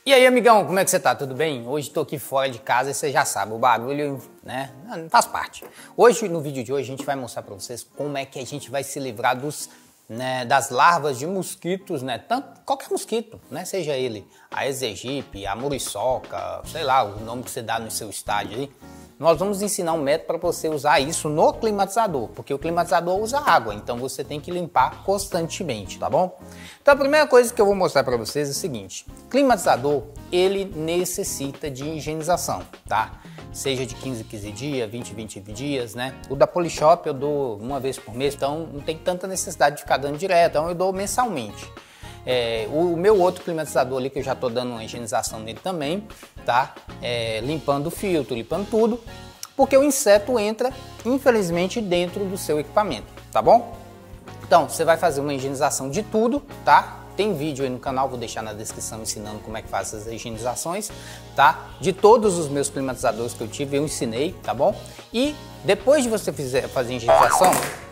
E aí, amigão, como é que você tá? Tudo bem? Hoje tô aqui fora de casa e você já sabe, o barulho, né, faz parte. Hoje, no vídeo de hoje, a gente vai mostrar pra vocês como é que a gente vai se livrar das larvas de mosquitos, né, qualquer mosquito, né, seja ele a Aedes aegypti, a muriçoca, sei lá, o nome que você dá no seu estádio aí. Nós vamos ensinar um método para você usar isso no climatizador, porque o climatizador usa água, então você tem que limpar constantemente, tá bom? Então a primeira coisa que eu vou mostrar para vocês é o seguinte: climatizador, ele necessita de higienização, tá? Seja de 15 em 15 dias, 20 em 20 dias, né? O da Polishop eu dou uma vez por mês, então não tem tanta necessidade de ficar dando direto, então eu dou mensalmente. O meu outro climatizador ali, que eu já estou dando uma higienização nele também, tá? Limpando o filtro, limpando tudo, porque o inseto entra, infelizmente, dentro do seu equipamento, tá bom? Então, você vai fazer uma higienização de tudo, tá? Tem vídeo aí no canal, vou deixar na descrição ensinando como é que faz essas higienizações, tá? De todos os meus climatizadores que eu tive, eu ensinei, tá bom? E depois de você fazer a higienização...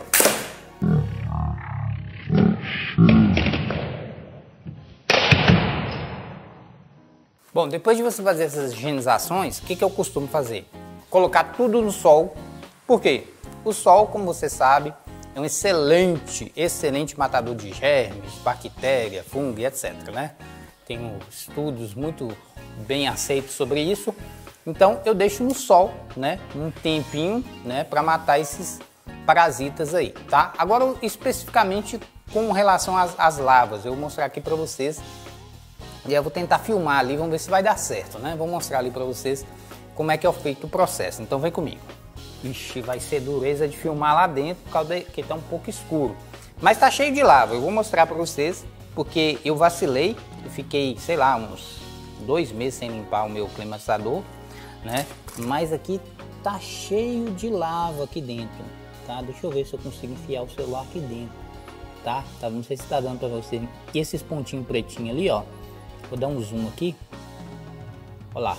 Bom, depois de você fazer essas higienizações, o que eu costumo fazer? Colocar tudo no sol. Por quê? O sol, como você sabe, é um excelente matador de germes, bactéria, fungo, etc, né? Tem estudos muito bem aceitos sobre isso. Então, eu deixo no sol, né, um tempinho, né, para matar esses parasitas aí, tá? Agora, especificamente com relação às larvas, eu vou mostrar aqui para vocês. E eu vou tentar filmar ali, vamos ver se vai dar certo, né? Vou mostrar ali para vocês como é que é feito o processo. Então vem comigo. Ixi, vai ser dureza de filmar lá dentro, por causa que tá um pouco escuro. Mas tá cheio de lava, eu vou mostrar para vocês, porque eu vacilei, eu fiquei, sei lá, uns 2 meses sem limpar o meu climatizador, né? Mas aqui tá cheio de lava aqui dentro, tá? Deixa eu ver se eu consigo enfiar o celular aqui dentro, tá? Não sei se tá dando para vocês. E esses pontinhos pretinhos ali, ó. Vou dar um zoom aqui. Olha lá.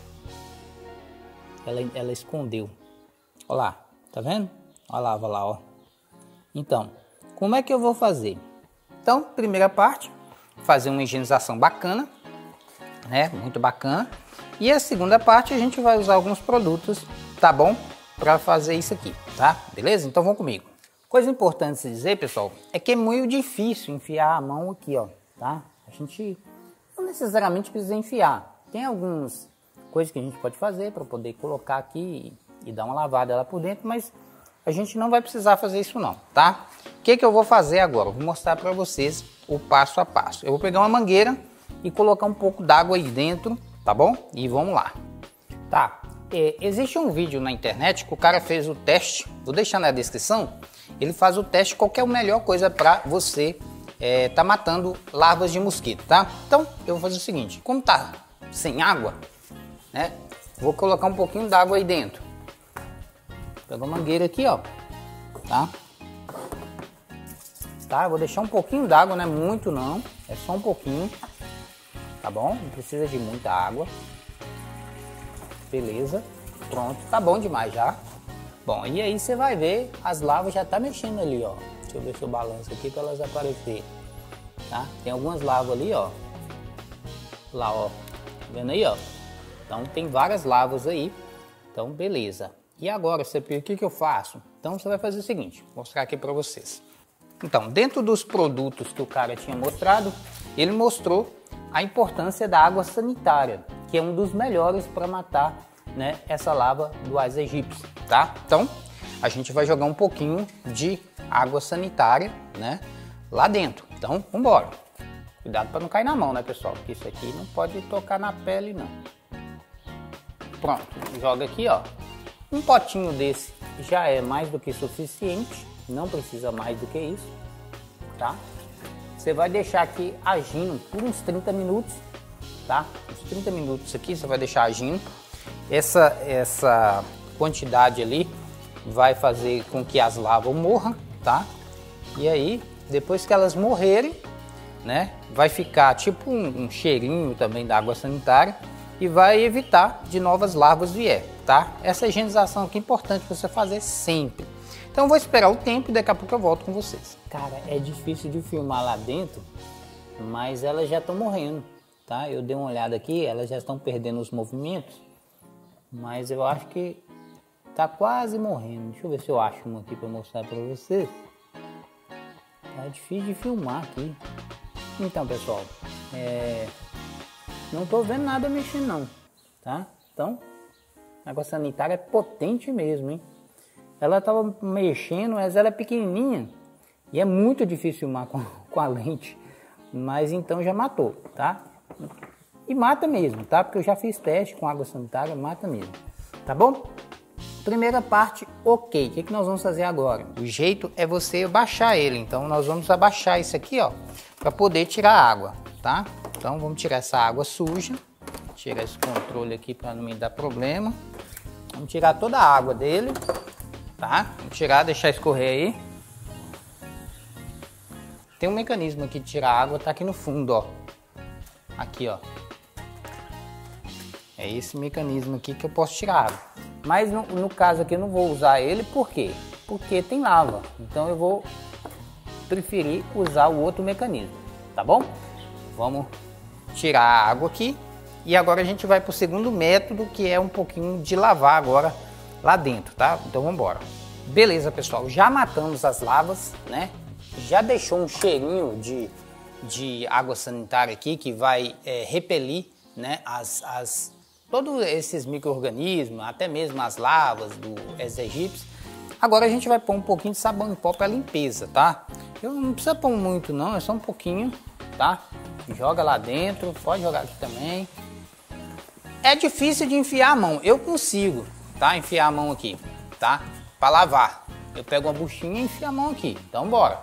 Ela escondeu. Olha lá. Tá vendo? Olha lá, ó. Então, como é que eu vou fazer? Então, primeira parte, fazer uma higienização bacana, né? Muito bacana. E a segunda parte, a gente vai usar alguns produtos, tá bom? Para fazer isso aqui, tá? Beleza? Então, vão comigo. Coisa importante se dizer, pessoal, é que é muito difícil enfiar a mão aqui, ó, tá? A gente não necessariamente precisa enfiar. Tem algumas coisas que a gente pode fazer para poder colocar aqui e dar uma lavada lá por dentro, mas a gente não vai precisar fazer isso não, tá? O que eu vou fazer agora? Eu vou mostrar para vocês o passo a passo. Eu vou pegar uma mangueira e colocar um pouco d'água aí dentro, tá bom? E vamos lá. Tá, existe um vídeo na internet que o cara fez o teste, vou deixar na descrição. Ele faz o teste qual que é a melhor coisa para você tá matando larvas de mosquito, tá? Então, eu vou fazer o seguinte, como tá sem água, né? Vou colocar um pouquinho d'água aí dentro. Pega a mangueira aqui, ó, tá? Tá, eu vou deixar um pouquinho d'água, não é muito não, é só um pouquinho, tá bom? Não precisa de muita água. Beleza, pronto, tá bom demais já. Bom, e aí você vai ver, as larvas já tá mexendo ali, ó. Deixa eu ver se eu balanço aqui para elas aparecerem, tá? Tem algumas larvas ali, ó. Lá, ó. Tá vendo aí, ó? Então tem várias larvas aí. Então, beleza. E agora, CP, o que eu faço? Então você vai fazer o seguinte, vou mostrar aqui para vocês. Então, dentro dos produtos que o cara tinha mostrado, ele mostrou a importância da água sanitária, que é um dos melhores para matar, né, essa larva do Aedes aegypti, tá? Então, a gente vai jogar um pouquinho de água sanitária, né, lá dentro. Então, vamos embora. Cuidado para não cair na mão, né, pessoal? Porque isso aqui não pode tocar na pele, não. Pronto, joga aqui, ó. Um potinho desse já é mais do que suficiente, não precisa mais do que isso, tá? Você vai deixar aqui agindo por uns 30 minutos, tá? Uns 30 minutos aqui você vai deixar agindo. Essa quantidade ali vai fazer com que as larvas morram, tá? E aí, depois que elas morrerem, né, vai ficar tipo um cheirinho também da água sanitária e vai evitar de novas larvas vier, tá? Essa higienização aqui é importante você fazer sempre. Então eu vou esperar o tempo e daqui a pouco eu volto com vocês. Cara, é difícil de filmar lá dentro, mas elas já estão morrendo. tá? Eu dei uma olhada aqui, elas já estão perdendo os movimentos, mas eu acho que tá quase morrendo. Deixa eu ver se eu acho uma aqui para mostrar para vocês. Tá difícil de filmar aqui. Então, pessoal, não tô vendo nada mexendo não, tá? Então, a água sanitária é potente mesmo, hein? Ela tava mexendo, mas ela é pequenininha e é muito difícil filmar com a lente. Mas então já matou, tá? E mata mesmo, tá? Porque eu já fiz teste com água sanitária, mata mesmo, tá bom? Primeira parte, ok. O que nós vamos fazer agora? O jeito é você baixar ele. Então nós vamos abaixar isso aqui, ó, para poder tirar a água, tá? Então vamos tirar essa água suja. Tirar esse controle aqui para não me dar problema. Vamos tirar toda a água dele, tá? Vamos tirar, deixar escorrer aí. Tem um mecanismo aqui de tirar a água, tá aqui no fundo, ó. Aqui, ó. É esse mecanismo aqui que eu posso tirar água. Mas no caso aqui eu não vou usar ele, por quê? Porque tem lava. Então eu vou preferir usar o outro mecanismo, tá bom? Vamos tirar a água aqui. E agora a gente vai para o segundo método, que é um pouquinho de lavar agora lá dentro, tá? Então vamos embora. Beleza, pessoal. Já matamos as lavas, né? Já deixou um cheirinho de água sanitária aqui que vai repelir, né, todos esses micro-organismos, até mesmo as lavas do Aedes aegypti. Agora a gente vai pôr um pouquinho de sabão em pó para limpeza, tá? Eu não precisa pôr muito não, é só um pouquinho, tá? Joga lá dentro, pode jogar aqui também. É difícil de enfiar a mão, eu consigo, tá? Enfiar a mão aqui, tá? Para lavar. Eu pego uma buchinha e enfio a mão aqui, então bora.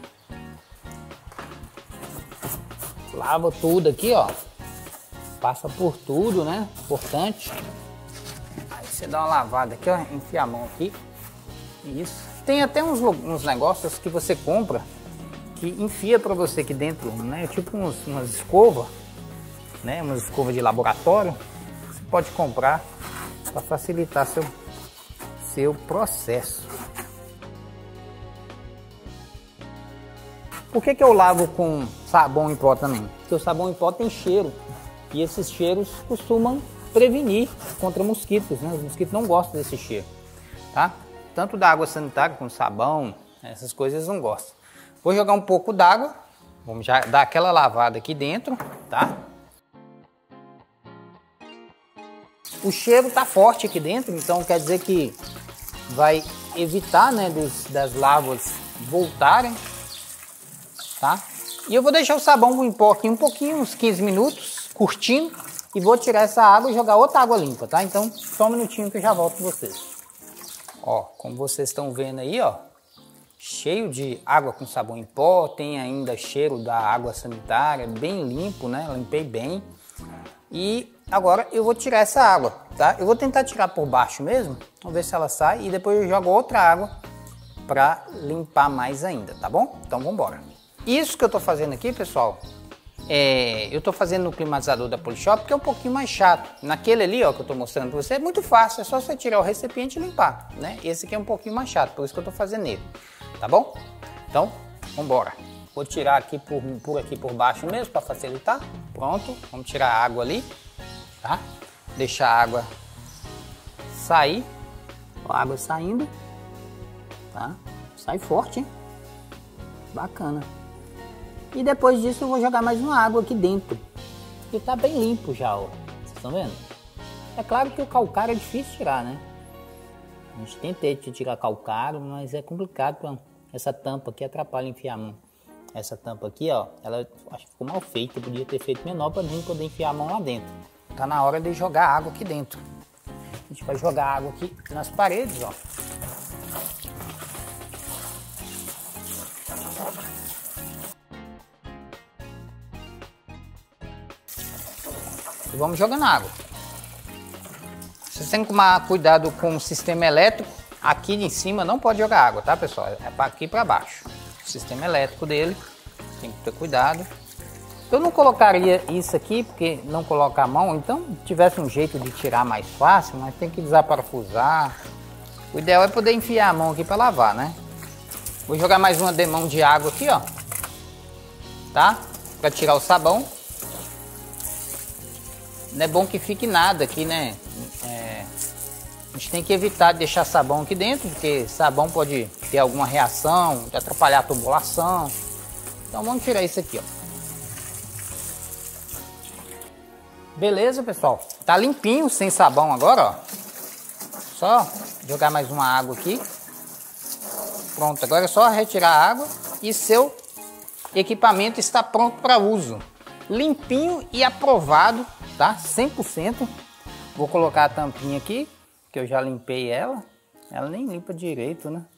Lava tudo aqui, ó. Passa por tudo, né? Importante. Aí você dá uma lavada aqui, ó. Enfia a mão aqui. Isso. Tem até uns negócios que você compra que enfia pra você aqui dentro, né? Tipo umas escovas, né? Umas escovas de laboratório. Você pode comprar para facilitar seu processo. Por que eu lavo com sabão em pó também? Porque o sabão em pó tem cheiro. E esses cheiros costumam prevenir contra mosquitos, né? Os mosquitos não gostam desse cheiro, tá? Tanto da água sanitária como sabão, essas coisas não gostam. Vou jogar um pouco d'água, vamos já dar aquela lavada aqui dentro, tá? O cheiro tá forte aqui dentro, então quer dizer que vai evitar, né, das larvas voltarem, tá? E eu vou deixar o sabão em pó aqui um pouquinho, uns 15 minutos, curtindo, e vou tirar essa água e jogar outra água limpa, tá? Então, só um minutinho que eu já volto com vocês. Ó, como vocês estão vendo aí, ó, cheio de água com sabão em pó, tem ainda cheiro da água sanitária, bem limpo, né? Limpei bem. E agora eu vou tirar essa água, tá? Eu vou tentar tirar por baixo mesmo, vamos ver se ela sai, e depois eu jogo outra água para limpar mais ainda, tá bom? Então, vamos embora. Isso que eu tô fazendo aqui, pessoal, eu tô fazendo no climatizador da Polishop, porque é um pouquinho mais chato. Naquele ali, ó, que eu tô mostrando pra você, é muito fácil, é só você tirar o recipiente e limpar, né? Esse aqui é um pouquinho mais chato, por isso que eu tô fazendo nele, tá bom? Então, vambora. Vou tirar aqui por aqui por baixo mesmo, para facilitar. Pronto, vamos tirar a água ali, tá? Deixar a água sair, ó, a água saindo, tá? Sai forte, hein? Bacana. E depois disso eu vou jogar mais uma água aqui dentro. E tá bem limpo já, ó. Vocês estão vendo? É claro que o calcário é difícil tirar, né? A gente tentei tirar calcário, mas é complicado. Essa tampa aqui atrapalha enfiar a mão. Essa tampa aqui, ó, ela acho que ficou mal feita. Podia ter feito menor para mim poder enfiar a mão lá dentro. Tá na hora de jogar água aqui dentro. A gente vai jogar água aqui nas paredes, ó. E vamos jogando água. Vocês têm que tomar cuidado com o sistema elétrico. Aqui em cima não pode jogar água, tá, pessoal? É para aqui para baixo. O sistema elétrico dele, tem que ter cuidado. Eu não colocaria isso aqui, porque não coloca a mão. Então, tivesse um jeito de tirar mais fácil, mas tem que desaparafusar. O ideal é poder enfiar a mão aqui para lavar, né? Vou jogar mais uma demão de água aqui, ó. Tá? Para tirar o sabão. não é bom que fique nada aqui, né? A gente tem que evitar de deixar sabão aqui dentro, porque sabão pode ter alguma reação, atrapalhar a tubulação. Então vamos tirar isso aqui, ó. Beleza, pessoal? Tá limpinho, sem sabão agora, ó. Só jogar mais uma água aqui. Pronto, agora é só retirar a água e seu equipamento está pronto para uso. Limpinho e aprovado, tá? 100%. Vou colocar a tampinha aqui, que eu já limpei ela. Ela nem limpa direito, né?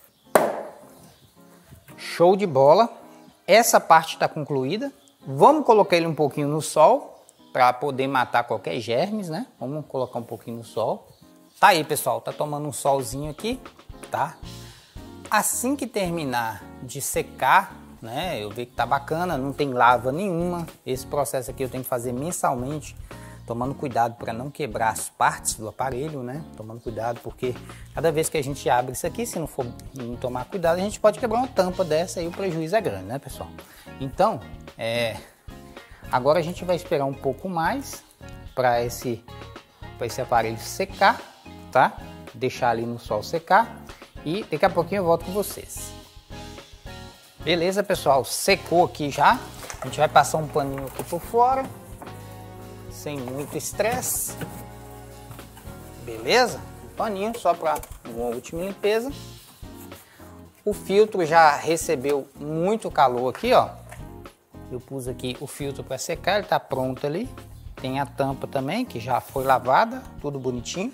Show de bola. Essa parte está concluída. Vamos colocar ele um pouquinho no sol para poder matar qualquer germes, né? Vamos colocar um pouquinho no sol. Tá aí, pessoal, tá tomando um solzinho aqui, tá? Assim que terminar de secar, né? Eu ver que tá bacana, não tem lava nenhuma. Esse processo aqui eu tenho que fazer mensalmente, tomando cuidado para não quebrar as partes do aparelho, né? Tomando cuidado porque cada vez que a gente abre isso aqui, se não for não tomar cuidado, a gente pode quebrar uma tampa dessa e o prejuízo é grande, né, pessoal? Então, agora a gente vai esperar um pouco mais para esse aparelho secar, tá? Deixar ali no sol secar e daqui a pouquinho eu volto com vocês. Beleza, pessoal? Secou aqui já. A gente vai passar um paninho aqui por fora, sem muito estresse. Beleza? Um paninho só para uma última limpeza. O filtro já recebeu muito calor aqui, ó. Eu pus aqui o filtro para secar, ele tá pronto ali. Tem a tampa também, que já foi lavada, tudo bonitinho.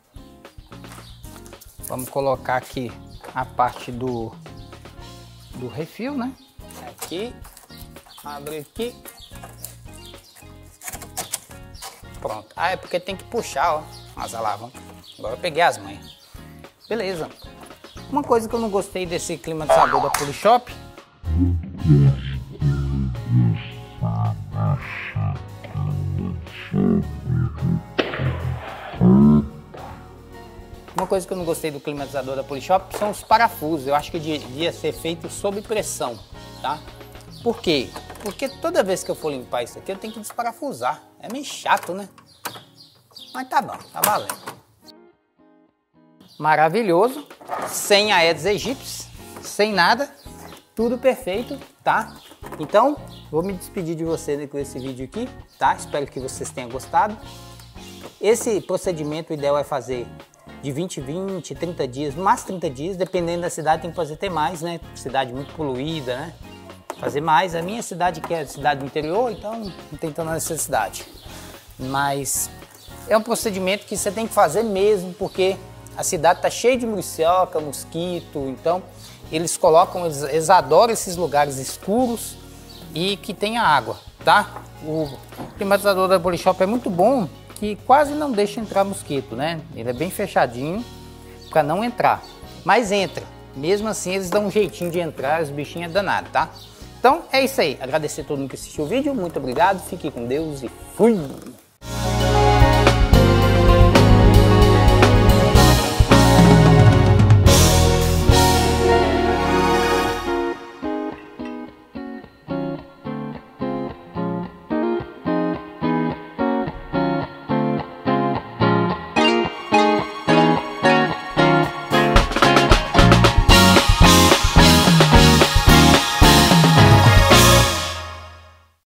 Vamos colocar aqui a parte do refil, né? Aqui, abre aqui. Pronto. Ah, é porque tem que puxar, ó, as alavancas. Agora eu peguei as manhas. Beleza. Uma coisa que eu não gostei desse climatizador da Polishop. Uma coisa que eu não gostei do climatizador da Polishop são os parafusos. Eu acho que devia ser feito sob pressão, tá? Por quê? Porque toda vez que eu for limpar isso aqui, eu tenho que desparafusar. É meio chato, né? Mas tá bom, tá valendo. Maravilhoso. Sem Aedes aegypti, sem nada. Tudo perfeito, tá? Então, vou me despedir de você com esse vídeo aqui, tá? Espero que vocês tenham gostado. Esse procedimento, o ideal é fazer de 20, 30 dias, no máximo 30 dias, dependendo da cidade, tem que fazer até mais, né? Cidade muito poluída, né? Fazer mais. A minha cidade, que é a cidade do interior, então não tem tanta necessidade. Mas é um procedimento que você tem que fazer mesmo, porque a cidade está cheia de muriçoca, mosquito, então eles adoram esses lugares escuros e que tenha água, tá? O climatizador da Polishop é muito bom, que quase não deixa entrar mosquito, né? Ele é bem fechadinho para não entrar, mas entra. Mesmo assim eles dão um jeitinho de entrar, os bichinhos é danado, tá? Então é isso aí. Agradecer a todo mundo que assistiu o vídeo, muito obrigado, fique com Deus e fui!